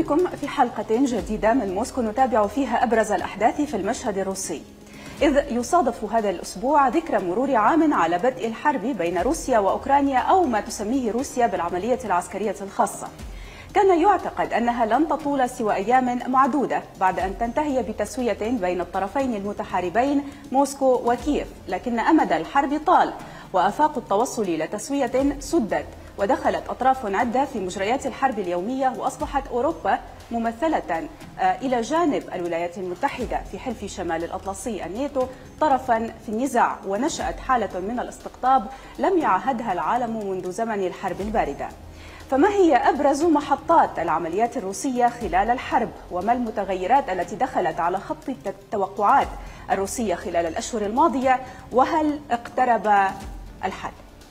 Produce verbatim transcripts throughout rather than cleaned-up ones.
بكم في حلقة جديدة من موسكو نتابع فيها أبرز الأحداث في المشهد الروسي، إذ يصادف هذا الأسبوع ذكرى مرور عام على بدء الحرب بين روسيا وأوكرانيا، أو ما تسميه روسيا بالعملية العسكرية الخاصة. كان يعتقد أنها لن تطول سوى أيام معدودة بعد أن تنتهي بتسوية بين الطرفين المتحاربين موسكو وكييف، لكن أمد الحرب طال وآفاق التوصل إلى تسوية سدت، ودخلت أطراف عدة في مجريات الحرب اليومية، وأصبحت أوروبا ممثلة إلى جانب الولايات المتحدة في حلف شمال الأطلسي الناتو طرفا في النزاع، ونشأت حالة من الاستقطاب لم يعهدها العالم منذ زمن الحرب الباردة. فما هي أبرز محطات العمليات الروسية خلال الحرب؟ وما المتغيرات التي دخلت على خط التوقعات الروسية خلال الأشهر الماضية؟ وهل اقترب الحل؟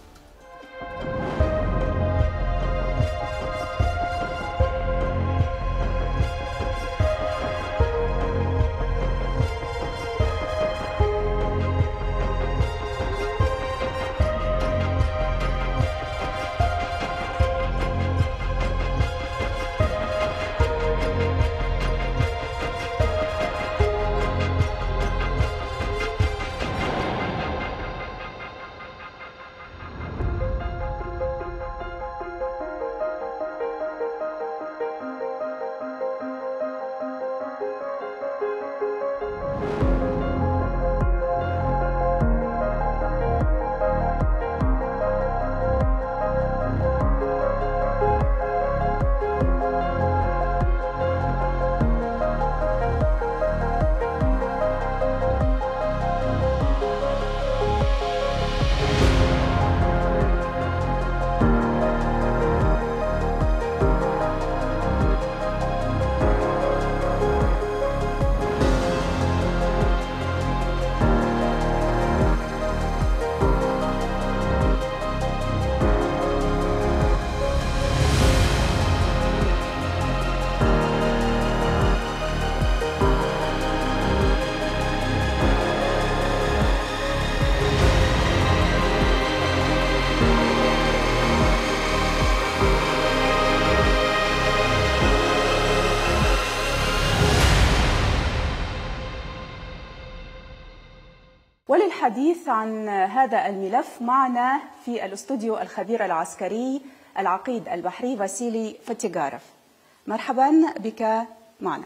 وللحديث عن هذا الملف معنا في الاستوديو الخبير العسكري العقيد البحري فاسيلي فتيغارف. مرحبا بك معنا.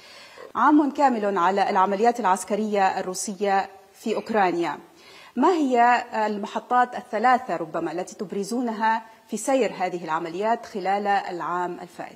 عام كامل على العمليات العسكرية الروسية في أوكرانيا، ما هي المحطات الثلاثة ربما التي تبرزونها في سير هذه العمليات خلال العام الفائت؟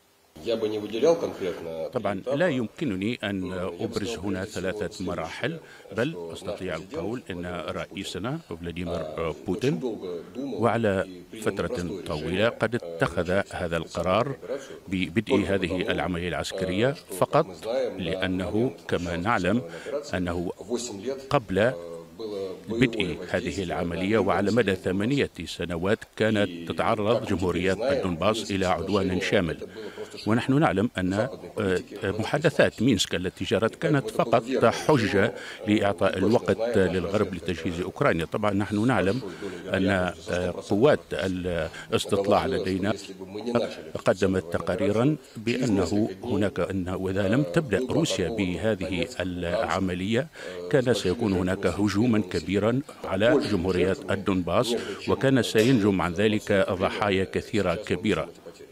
طبعا لا يمكنني أن أبرز هنا ثلاثة مراحل، بل أستطيع القول أن رئيسنا فلاديمير بوتين وعلى فترة طويلة قد اتخذ هذا القرار ببدء هذه العملية العسكرية فقط لأنه كما نعلم أنه قبل بدء هذه العملية وعلى مدى ثمانية سنوات كانت تتعرض جمهوريات الدنباس إلى عدوان شامل، ونحن نعلم أن محادثات مينسك التي جرت كانت فقط حجة لإعطاء الوقت للغرب لتجهيز أوكرانيا. طبعا نحن نعلم أن قوات الاستطلاع لدينا قدمت تقاريرا بأنه هناك أن وإذا لم تبدأ روسيا بهذه العملية كان سيكون هناك هجوما كبيرا على جمهوريات الدنباس، وكان سينجم عن ذلك ضحايا كثيرة كبيرة.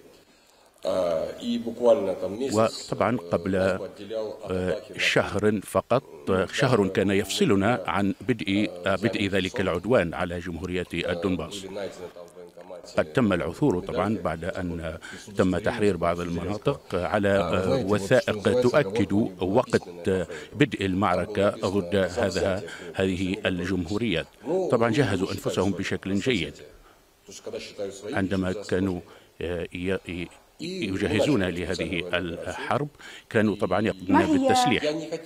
وطبعا قبل شهر فقط، شهر كان يفصلنا عن بدء بدء ذلك العدوان على جمهورية الدنباس. قد تم العثور طبعا بعد أن تم تحرير بعض المناطق على وثائق تؤكد وقت بدء المعركة ضد هذا هذه الجمهوريات. طبعا جهزوا أنفسهم بشكل جيد عندما كانوا يجهزون لهذه الحرب، كانوا طبعا يقومون بالتسليح.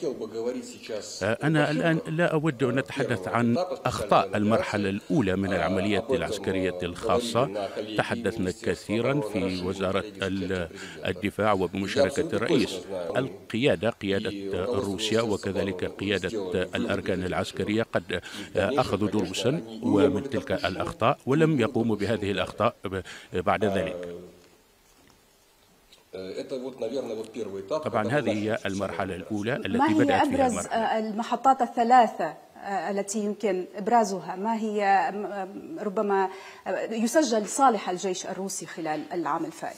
أنا الآن لا أود أن أتحدث عن أخطاء المرحلة الأولى من العمليات العسكرية الخاصة. تحدثنا كثيرا في وزارة الدفاع وبمشاركة الرئيس. القيادة قيادة روسيا وكذلك قيادة الأركان العسكرية قد أخذوا دروسا ومن تلك الأخطاء ولم يقوموا بهذه الأخطاء بعد ذلك. طبعا هذه هي المرحلة الأولى التي ما هي بدأت فيها أبرز المرحلة. المحطات الثلاثة التي يمكن إبرازها؟ ما هي ربما يسجل صالح الجيش الروسي خلال العام الفائت؟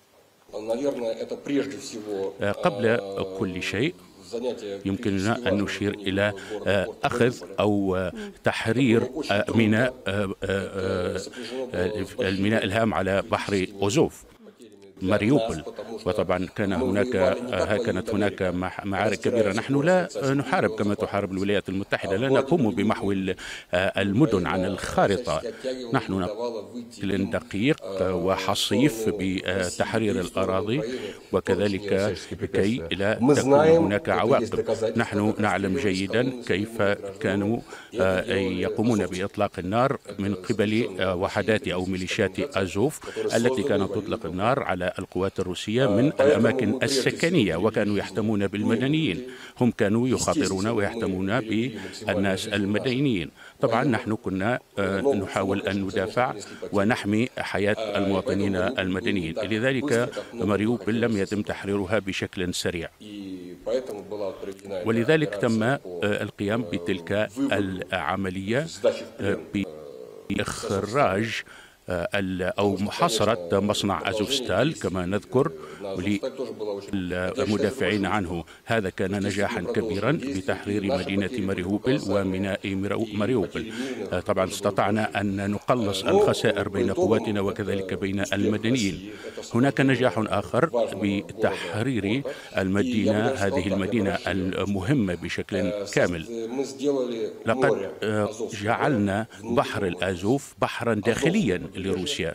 قبل كل شيء يمكننا أن نشير إلى أخذ أو تحرير ميناء الميناء الهام على بحر أوزوف ماريوبول. وطبعا كان هناك كانت هناك معارك كبيرة. نحن لا نحارب كما تحارب الولايات المتحدة، لا نقوم بمحو المدن عن الخارطة. نحن نقل دقيق وحصيف بتحرير الأراضي وكذلك كي لا تكون هناك عواقب. نحن نعلم جيدا كيف كانوا يقومون بإطلاق النار من قبل وحدات أو ميليشيات أزوف التي كانت تطلق النار على القوات الروسية من الأماكن السكنية، وكانوا يحتمون بالمدنيين. هم كانوا يخاطرون ويحتمون بالناس المدنيين. طبعا نحن كنا نحاول أن ندافع ونحمي حياة المواطنين المدنيين. لذلك ماريوبول لم يتم تحريرها بشكل سريع، ولذلك تم القيام بتلك العملية بإخراج أو محاصرة مصنع أزوفستال كما نذكر للمدافعين عنه. هذا كان نجاحا كبيرا بتحرير مدينة ماريوبول وميناء ماريوبول. طبعا استطعنا أن نقلص الخسائر بين قواتنا وكذلك بين المدنيين. هناك نجاح آخر بتحرير المدينة، هذه المدينة المهمة بشكل كامل. لقد جعلنا بحر الأزوف بحرا داخليا لروسيا،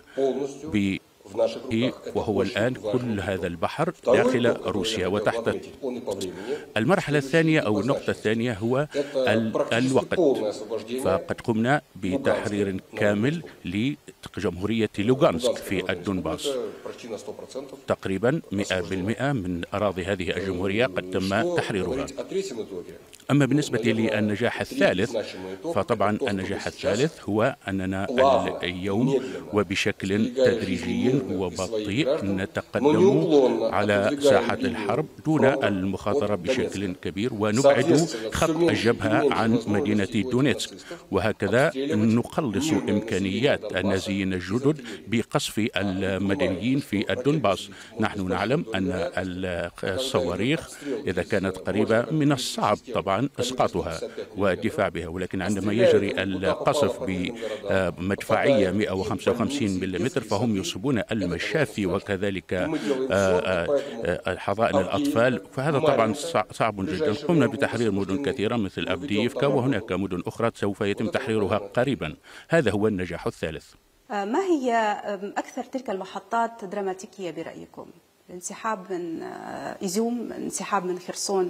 وهو الآن كل هذا البحر داخل روسيا وتحت. المرحلة الثانية أو النقطة الثانية هو الوقت، فقد قمنا بتحرير كامل لجمهورية لوغانسك في الدنباس. تقريبا مئة بالمئة من أراضي هذه الجمهورية قد تم تحريرها. أما بالنسبة للنجاح الثالث، فطبعا النجاح الثالث هو أننا اليوم وبشكل تدريجي وبطيء نتقدم على ساحة الحرب دون المخاطرة بشكل كبير، ونبعد خط الجبهة عن مدينة دونيتسك، وهكذا نقلص إمكانيات النازيين الجدد بقصف المدنيين في الدنباس. نحن نعلم أن الصواريخ إذا كانت قريبة من الصعب طبعا إسقاطها والدفاع بها، ولكن عندما يجري القصف بمدفعية مئة وخمسة وخمسين ملم فهم يصيبون المشافي وكذلك حضائن الأطفال، فهذا طبعا صعب جدا. قمنا بتحرير مدن كثيرة مثل أبدييفكا، وهناك مدن أخرى سوف يتم تحريرها قريبا. هذا هو النجاح الثالث. ما هي أكثر تلك المحطات دراماتيكية برأيكم؟ الانسحاب من إيزيوم، الانسحاب من خرسون؟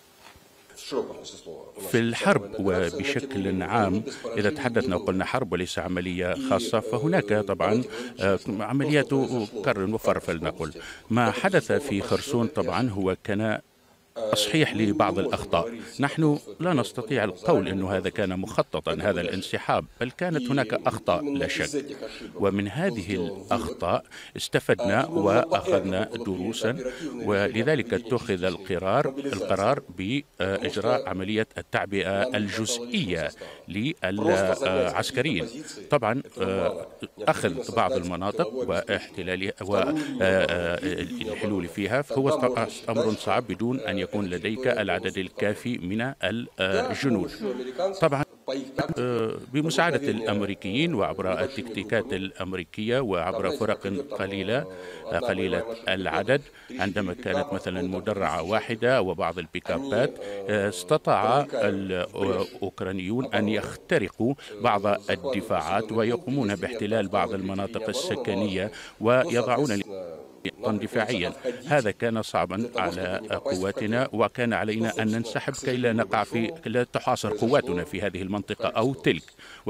في الحرب وبشكل عام، إذا تحدثنا وقلنا حرب وليس عملية خاصة، فهناك طبعا عمليات كر وفر فلنقل. ما حدث في خرسون طبعا هو كان تصحيح لبعض الأخطاء. نحن لا نستطيع القول أنه هذا كان مخططا هذا الانسحاب، بل كانت هناك أخطاء لا شك، ومن هذه الأخطاء استفدنا وأخذنا دروسا، ولذلك اتخذ القرار القرار بإجراء عملية التعبئة الجزئية للعسكريين. طبعا أخذ بعض المناطق واحتلالها والحلول فيها فهو أمر صعب بدون أن يكون لديك العدد الكافي من الجنود. طبعا بمساعدة الأمريكيين وعبر التكتيكات الأمريكية وعبر فرق قليلة قليلة العدد، عندما كانت مثلا مدرعة واحدة وبعض البيكابات، استطاع الأوكرانيون أن يخترقوا بعض الدفاعات ويقومون باحتلال بعض المناطق السكنية ويضعون دفاعيا. هذا كان صعبا على قواتنا، وكان علينا أن ننسحب كي لا نقع في لا تحاصر قواتنا في هذه المنطقة أو تلك، وهذا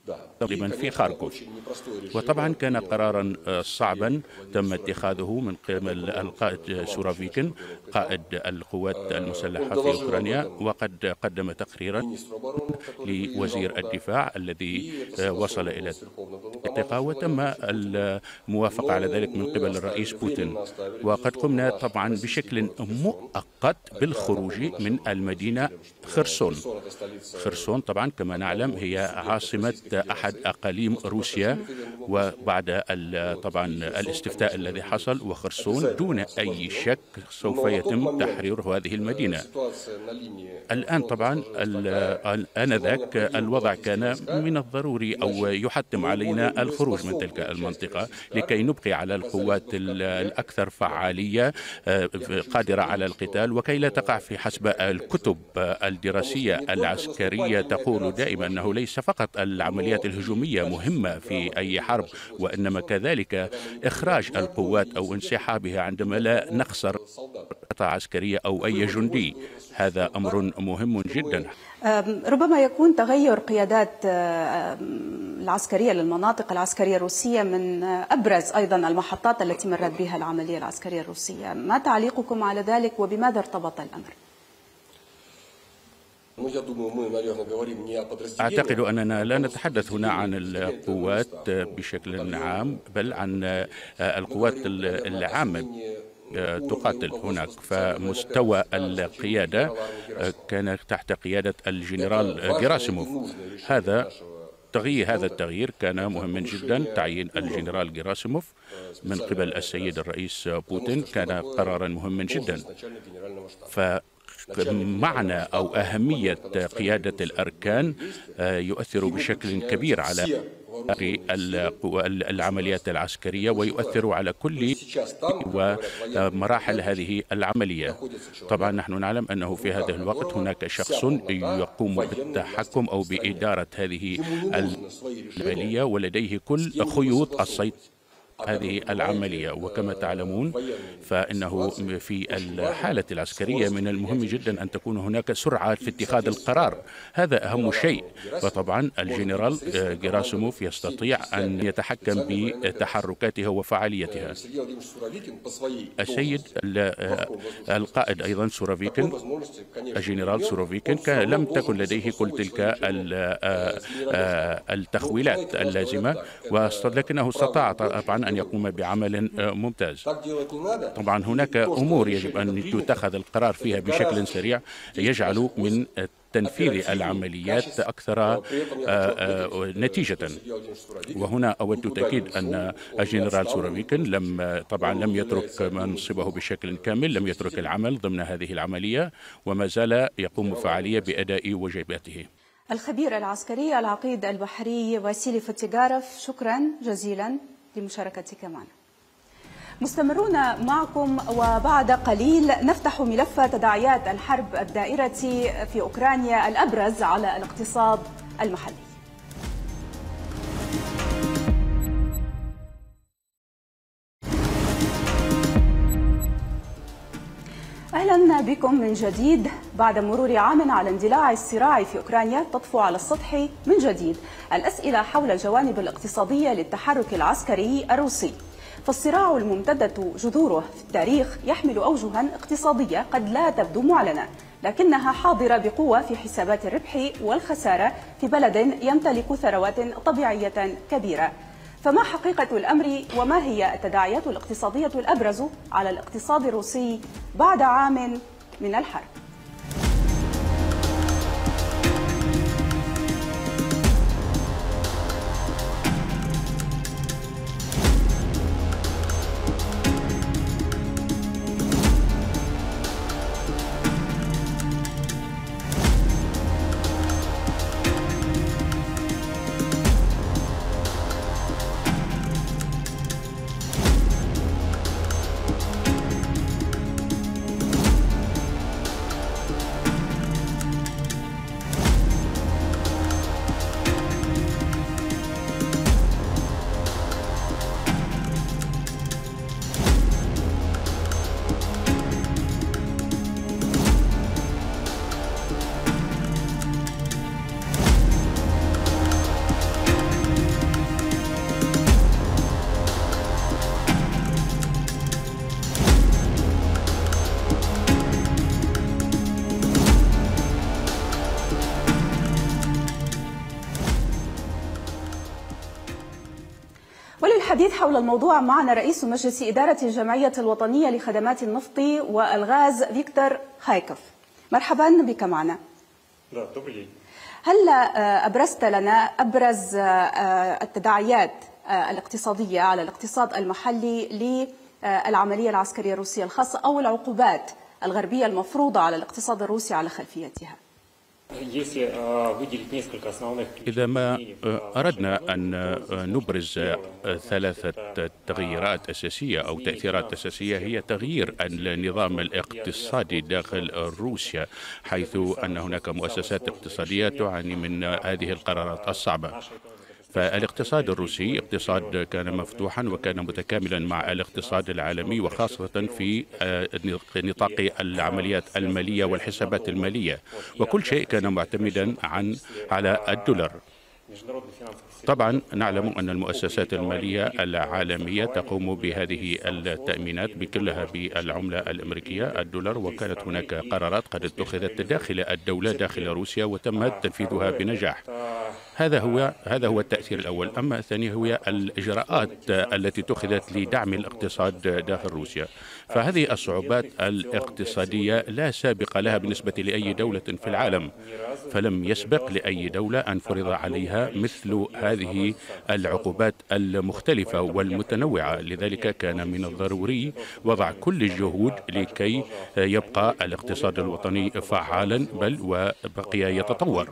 تقريبا في خاركوف. وطبعا كان قرارا صعبا تم اتخاذه من قبل القائد سوروفيكين قائد القوات المسلحة في أوكرانيا، وقد قدم تقريرا لوزير الدفاع الذي وصل إلى الاتفاق وتم الموافقة على ذلك من قبل الرئيس بوتين. وقد قمنا طبعا بشكل مؤقت بالخروج من المدينة خرسون. خرسون طبعا كما نعلم هي عاصمة أحد أقاليم روسيا، وبعد طبعا الاستفتاء الذي حصل وخرسون دون أي شك سوف يتم تحرير هذه المدينة. الآن طبعا آنذاك الوضع كان من الضروري أو يحتم علينا الخروج من تلك المنطقة لكي نبقي على القوات الأكثر فعالية قادرة على القتال، وكي لا تقع في حسب الكتب الدراسية العسكرية تقول دائما أنه ليس فقط العمليات الهجومية مهمة في أي حرب، وإنما كذلك إخراج القوات أو انسحابها عندما لا نخسر قطاع عسكرية أو أي جندي. هذا أمر مهم جدا. ربما يكون تغير قيادات العسكرية للمناطق العسكرية الروسية من أبرز أيضا المحطات التي مرت بها العملية العسكرية الروسية. ما تعليقكم على ذلك وبماذا ارتبط الأمر؟ أعتقد أننا لا نتحدث هنا عن القوات بشكل عام، بل عن القوات العامة تقاتل هناك. فمستوى القيادة كان تحت قيادة الجنرال جيراسيموف. هذا تغيير هذا التغيير كان مهما جدا. تعيين الجنرال جيراسيموف من قبل السيد الرئيس بوتين كان قرارا مهما جدا. ف معنى أو أهمية قيادة الأركان يؤثر بشكل كبير على العمليات العسكرية ويؤثر على كل ومراحل هذه العملية. طبعا نحن نعلم أنه في هذا الوقت هناك شخص يقوم بالتحكم أو بإدارة هذه العملية ولديه كل خيوط السيطرة هذه العملية. وكما تعلمون فإنه في الحالة العسكرية من المهم جدا أن تكون هناك سرعة في اتخاذ القرار، هذا أهم شيء. وطبعا الجنرال جيراسيموف يستطيع أن يتحكم بتحركاتها وفعاليتها. السيد القائد أيضا سوروفيكين الجنرال سوروفيكين كان لم تكن لديه كل تلك التخويلات اللازمة، ولكنه استطاع طبعا أن يقوم بعمل ممتاز. طبعا هناك أمور يجب أن يتخذ القرار فيها بشكل سريع يجعل من تنفيذ العمليات أكثر نتيجة. وهنا أود تأكيد أن الجنرال سوروفيكين لم طبعا لم يترك منصبه بشكل كامل، لم يترك العمل ضمن هذه العملية وما زال يقوم بفعالية بأداء واجباته. الخبير العسكري العقيد البحري واسيلي فوتيغاروف، شكرا جزيلا لمشاركتك معنا. مستمرون معكم، وبعد قليل نفتح ملف تداعيات الحرب الدائرة في أوكرانيا الأبرز على الاقتصاد المحلي. أهلا بكم من جديد. بعد مرور عام على اندلاع الصراع في أوكرانيا تطفو على السطح من جديد الأسئلة حول الجوانب الاقتصادية للتحرك العسكري الروسي. فالصراع الممتدة جذوره في التاريخ يحمل أوجها اقتصادية قد لا تبدو معلنة، لكنها حاضرة بقوة في حسابات الربح والخسارة في بلد يمتلك ثروات طبيعية كبيرة. فما حقيقة الأمر وما هي التداعيات الاقتصادية الأبرز على الاقتصاد الروسي بعد عام من الحرب؟ للحديث حول الموضوع معنا رئيس مجلس إدارة الجمعية الوطنية لخدمات النفط والغاز فيكتور خايكوف. مرحبا بك معنا. هل أبرزت لنا أبرز التداعيات الاقتصادية على الاقتصاد المحلي للعملية العسكرية الروسية الخاصة أو العقوبات الغربية المفروضة على الاقتصاد الروسي على خلفيتها؟ إذا ما أردنا أن نبرز ثلاثة تغييرات أساسية أو تأثيرات أساسية، هي تغيير النظام الاقتصادي داخل روسيا، حيث أن هناك مؤسسات اقتصادية تعاني من هذه القرارات الصعبة. فالاقتصاد الروسي اقتصاد كان مفتوحا وكان متكاملا مع الاقتصاد العالمي، وخاصة في نطاق العمليات المالية والحسابات المالية، وكل شيء كان معتمدا عن على الدولار. طبعا نعلم أن المؤسسات المالية العالمية تقوم بهذه التأمينات بكلها بالعملة الأمريكية الدولار، وكانت هناك قرارات قد اتخذت داخل الدولة داخل روسيا وتم تنفيذها بنجاح. هذا هو هذا هو التأثير الأول. أما الثاني هو الإجراءات التي اتخذت لدعم الاقتصاد داخل روسيا. فهذه الصعوبات الاقتصادية لا سابق لها بالنسبة لأي دولة في العالم، فلم يسبق لأي دولة أن فرض عليها مثل هذه العقوبات المختلفة والمتنوعة. لذلك كان من الضروري وضع كل الجهود لكي يبقى الاقتصاد الوطني فعالا بل وبقي يتطور.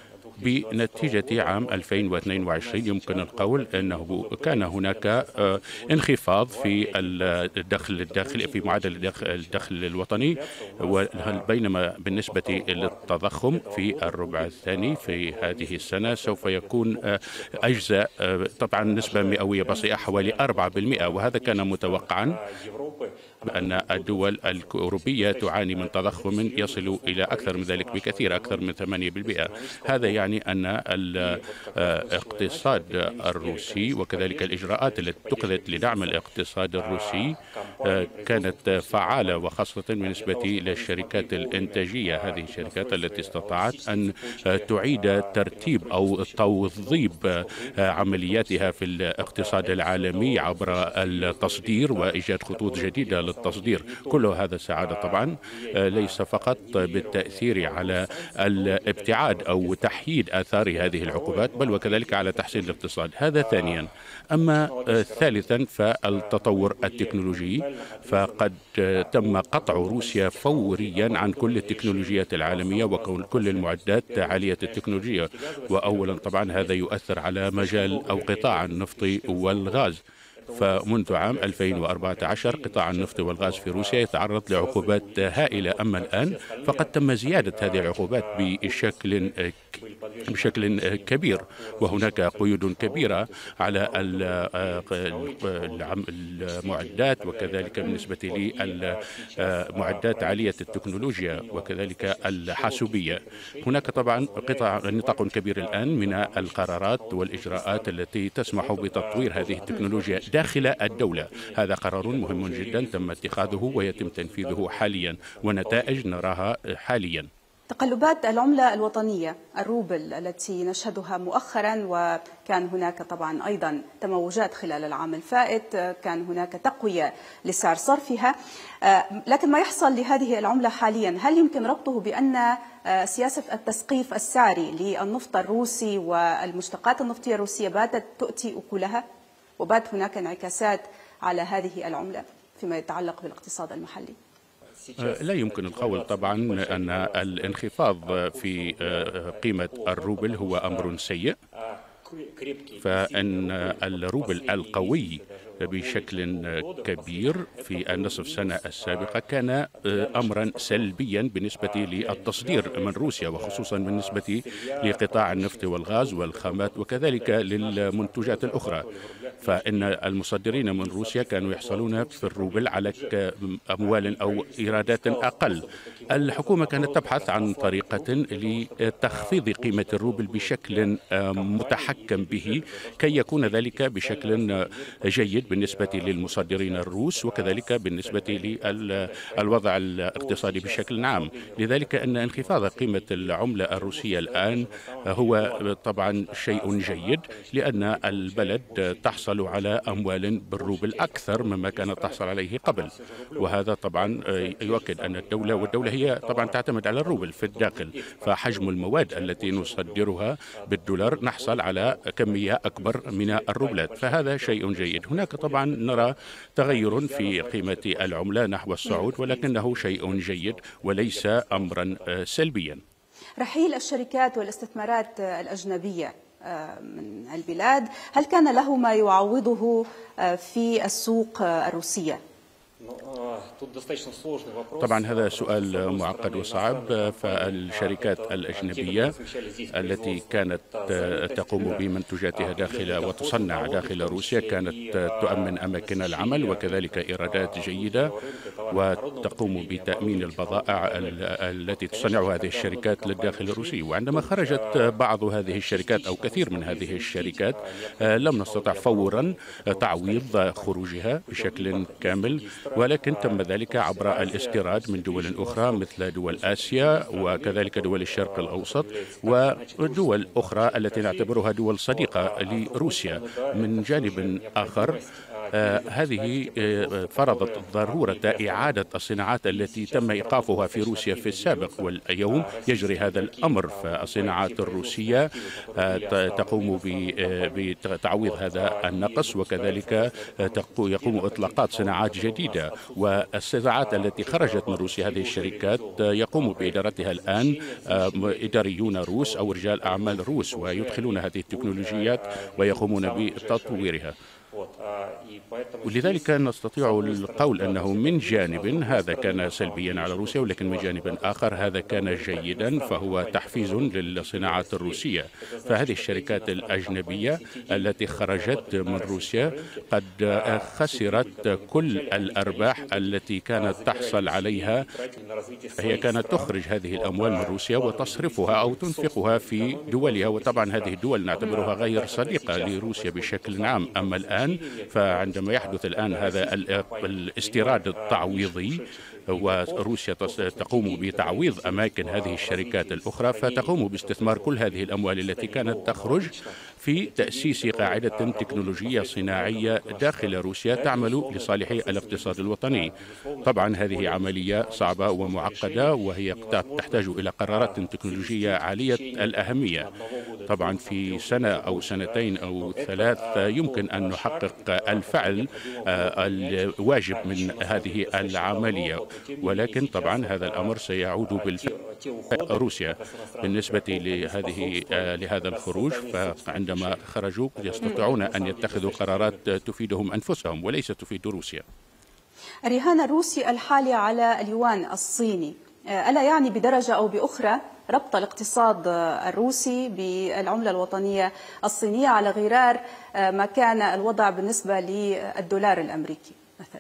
بنتيجة عام ألفين واثنين وعشرين يمكن القول أنه كان هناك انخفاض في الدخل الداخلي في معدل الدخل الوطني، بينما بالنسبة للتضخم في الربع الثاني في هذه السنة سوف يكون أجزاء، طبعا نسبة مئوية بسيطة حوالي أربعة بالمئة، وهذا كان متوقعا بأن الدول الأوروبية تعاني من تضخم يصل إلى أكثر من ذلك بكثير، أكثر من ثمانية بالمئة. هذا يعني أن الاقتصاد الروسي وكذلك الإجراءات التي اتخذت لدعم الاقتصاد الروسي كانت فعالة، وخاصة بالنسبة للشركات الإنتاجية، هذه الشركات التي استطاعت أن تعيد ترتيب أو توظيف عملياتها في الاقتصاد العالمي عبر التصدير وإيجاد خطوط جديدة للتصدير. كل هذا ساعد طبعا ليس فقط بالتأثير على الابتعاد أو تحييد آثار هذه العقوبات، بل وكذلك على تحسين الاقتصاد. هذا ثانيا. أما ثالثا فالتطور التكنولوجي، فقد تم قطع روسيا فوريا عن كل التكنولوجيات العالمية وكل المعدات عالية التكنولوجيا، وأولا طبعا هذا يؤثر على مجال أو قطاع النفط والغاز. فمنذ عام ألفين وأربعة عشر قطاع النفط والغاز في روسيا يتعرض لعقوبات هائلة، أما الآن فقد تم زيادة هذه العقوبات بشكل بشكل كبير، وهناك قيود كبيرة على المعدات وكذلك بالنسبة للمعدات عالية التكنولوجيا وكذلك الحاسوبية. هناك طبعا قطاع نطاق كبير الآن من القرارات والإجراءات التي تسمح بتطوير هذه التكنولوجيا داخل الدولة. هذا قرار مهم جدا تم اتخاذه ويتم تنفيذه حاليا، ونتائج نراها حاليا. تقلبات العملة الوطنية الروبل التي نشهدها مؤخرا، وكان هناك طبعا أيضا تموجات خلال العام الفائت، كان هناك تقوية لسعر صرفها، لكن ما يحصل لهذه العملة حاليا هل يمكن ربطه بأن سياسة التسقيف السعري للنفط الروسي والمشتقات النفطية الروسية باتت تؤتي أكلها، وبات هناك انعكاسات على هذه العملة فيما يتعلق بالاقتصاد المحلي؟ لا يمكن القول طبعا أن الانخفاض في قيمة الروبل هو أمر سيء، فإن الروبل القوي بشكل كبير في النصف سنة السابقة كان أمرا سلبيا بالنسبة للتصدير من روسيا، وخصوصا بالنسبة لقطاع النفط والغاز والخامات وكذلك للمنتجات الأخرى. فإن المصدرين من روسيا كانوا يحصلون في الروبل على أموال أو إيرادات أقل. الحكومة كانت تبحث عن طريقة لتخفيض قيمة الروبل بشكل متحكم به كي يكون ذلك بشكل جيد بالنسبة للمصدرين الروس وكذلك بالنسبة للوضع الاقتصادي بشكل عام. لذلك أن انخفاض قيمة العملة الروسية الآن هو طبعا شيء جيد، لأن البلد تحصل تحصل على أموال بالروبل أكثر مما كانت تحصل عليه قبل. وهذا طبعا يؤكد أن الدولة والدولة هي طبعا تعتمد على الروبل في الداخل، فحجم المواد التي نصدرها بالدولار نحصل على كمية أكبر من الروبلات، فهذا شيء جيد. هناك طبعا نرى تغير في قيمة العملة نحو الصعود، ولكنه شيء جيد وليس أمرا سلبيا. رحيل الشركات والاستثمارات الأجنبية من البلاد، هل كان له ما يعوضه في السوق الروسية؟ طبعا هذا سؤال معقد وصعب. فالشركات الأجنبية التي كانت تقوم بمنتوجاتها داخل وتصنع داخل روسيا كانت تؤمن أماكن العمل وكذلك إيرادات جيدة، وتقوم بتأمين البضائع التي تصنعها هذه الشركات للداخل الروسي. وعندما خرجت بعض هذه الشركات أو كثير من هذه الشركات لم نستطع فورا تعويض خروجها بشكل كامل، ولكن تم ذلك عبر الاستيراد من دول أخرى مثل دول آسيا وكذلك دول الشرق الأوسط ودول أخرى التي نعتبرها دول صديقة لروسيا. من جانب آخر آه هذه آه فرضت ضرورة إعادة الصناعات التي تم إيقافها في روسيا في السابق، واليوم يجري هذا الأمر. فالصناعات الروسية آه تقوم بتعويض هذا النقص، وكذلك آه يقوم إطلاقات صناعات جديدة. والصناعات التي خرجت من روسيا هذه الشركات آه يقوم بإدارتها الآن آه إداريون روس أو رجال أعمال روس، ويدخلون هذه التكنولوجيات ويقومون بتطويرها. ولذلك نستطيع القول أنه من جانب هذا كان سلبيا على روسيا، ولكن من جانب آخر هذا كان جيدا، فهو تحفيز للصناعات الروسية. فهذه الشركات الأجنبية التي خرجت من روسيا قد خسرت كل الأرباح التي كانت تحصل عليها. هي كانت تخرج هذه الأموال من روسيا وتصرفها أو تنفقها في دولها، وطبعا هذه الدول نعتبرها غير صديقة لروسيا بشكل عام. أما الآن فعندما يحدث الآن هذا الاستيراد التعويضي وروسيا تقوم بتعويض أماكن هذه الشركات الأخرى، فتقوم باستثمار كل هذه الأموال التي كانت تخرج في تأسيس قاعدة تكنولوجية صناعية داخل روسيا تعمل لصالح الاقتصاد الوطني. طبعا هذه عملية صعبة ومعقدة، وهي تحتاج إلى قرارات تكنولوجية عالية الأهمية. طبعا في سنة أو سنتين أو ثلاث يمكن أن نحقق الفعل الواجب من هذه العملية، ولكن طبعا هذا الأمر سيعود بالفعل روسيا. بالنسبة لهذه لهذا الخروج، فعندما خرجوا يستطيعون أن يتخذوا قرارات تفيدهم أنفسهم وليس تفيد روسيا. الرهان الروسي الحالي على اليوان الصيني ألا يعني بدرجة أو بأخرى ربط الاقتصاد الروسي بالعملة الوطنية الصينية على غرار ما كان الوضع بالنسبة للدولار الأمريكي مثلا؟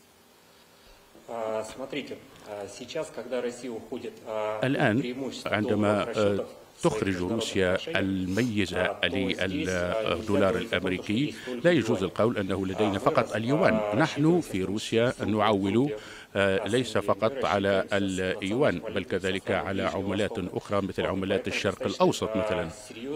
الآن عندما تخرج روسيا الميزة للدولار الأمريكي لا يجوز القول أنه لدينا فقط اليوان. نحن في روسيا نعول ليس فقط على اليوان بل كذلك على عملات أخرى مثل عملات الشرق الأوسط مثلا.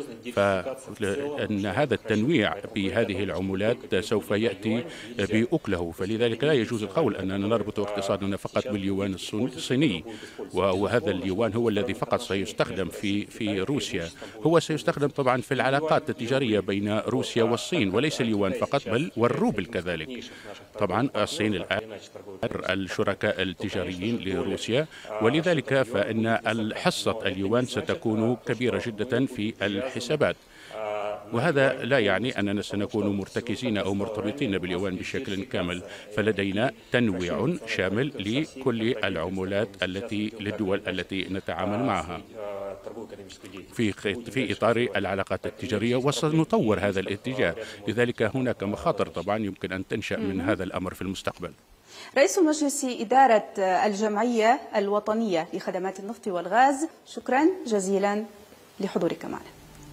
فإن هذا التنويع بهذه العملات سوف يأتي بأكله، فلذلك لا يجوز القول أننا نربط اقتصادنا فقط باليوان الصيني، وهذا اليوان هو الذي فقط سيستخدم في في روسيا. هو سيستخدم طبعا في العلاقات التجارية بين روسيا والصين، وليس اليوان فقط بل والروبل كذلك. طبعا الصين الآن الشركاء التجاريين لروسيا، ولذلك فإن حصة اليوان ستكون كبيرة جدا في الحسابات، وهذا لا يعني أننا سنكون مرتكزين أو مرتبطين باليوان بشكل كامل. فلدينا تنويع شامل لكل العملات التي للدول التي نتعامل معها في في إطار العلاقات التجارية، وسنطور هذا الاتجاه. لذلك هناك مخاطر طبعا يمكن أن تنشأ من هذا الأمر في المستقبل. رئيس مجلس إدارة الجمعية الوطنية لخدمات النفط والغاز، شكرا جزيلا لحضورك معنا.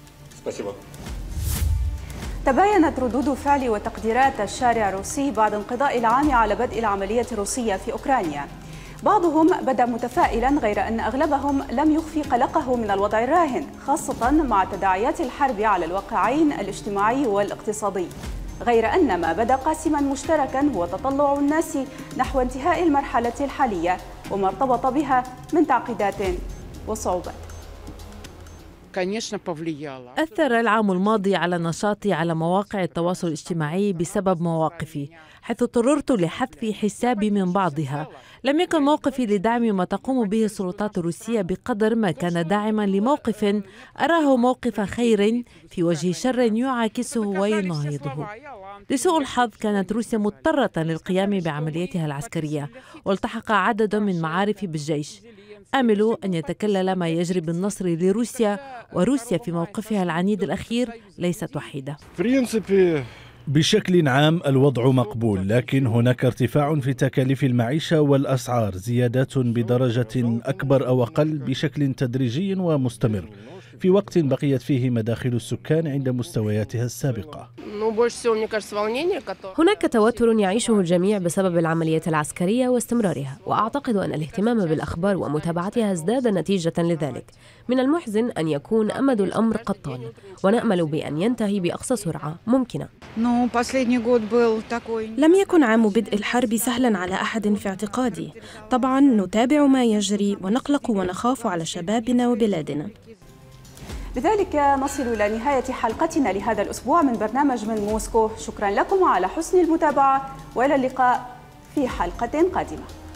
تباينت ردود فعل وتقديرات الشارع الروسي بعد انقضاء العام على بدء العملية الروسية في أوكرانيا. بعضهم بدأ متفائلا، غير أن أغلبهم لم يخفي قلقه من الوضع الراهن، خاصة مع تداعيات الحرب على الواقعين الاجتماعي والاقتصادي. غير أن ما بدا قاسما مشتركا هو تطلع الناس نحو انتهاء المرحلة الحالية وما ارتبط بها من تعقيدات وصعوبات. أثر العام الماضي على نشاطي على مواقع التواصل الاجتماعي بسبب مواقفي، حيث اضطررت لحذف حسابي من بعضها. لم يكن موقفي لدعم ما تقوم به السلطات الروسية بقدر ما كان داعما لموقف أراه موقف خير في وجه شر يعاكسه ويناهضه. لسوء الحظ كانت روسيا مضطرة للقيام بعملياتها العسكرية، والتحق عدد من معارفي بالجيش. آمل أن يتكلل ما يجري بالنصر لروسيا، وروسيا في موقفها العنيد الأخير ليست وحيدة. بشكل عام الوضع مقبول، لكن هناك ارتفاع في تكاليف المعيشة والأسعار، زيادات بدرجة أكبر أو أقل بشكل تدريجي ومستمر، في وقت بقيت فيه مداخل السكان عند مستوياتها السابقة. هناك توتر يعيشه الجميع بسبب العمليات العسكرية واستمرارها، وأعتقد أن الاهتمام بالأخبار ومتابعتها ازداد نتيجة لذلك. من المحزن أن يكون أمد الأمر قد طال، ونأمل بأن ينتهي بأقصى سرعة ممكنة. لم يكن عام بدء الحرب سهلا على أحد في اعتقادي. طبعا نتابع ما يجري ونقلق ونخاف على شبابنا وبلادنا. بذلك نصل إلى نهاية حلقتنا لهذا الأسبوع من برنامج من موسكو. شكرا لكم على حسن المتابعة، وإلى اللقاء في حلقة قادمة.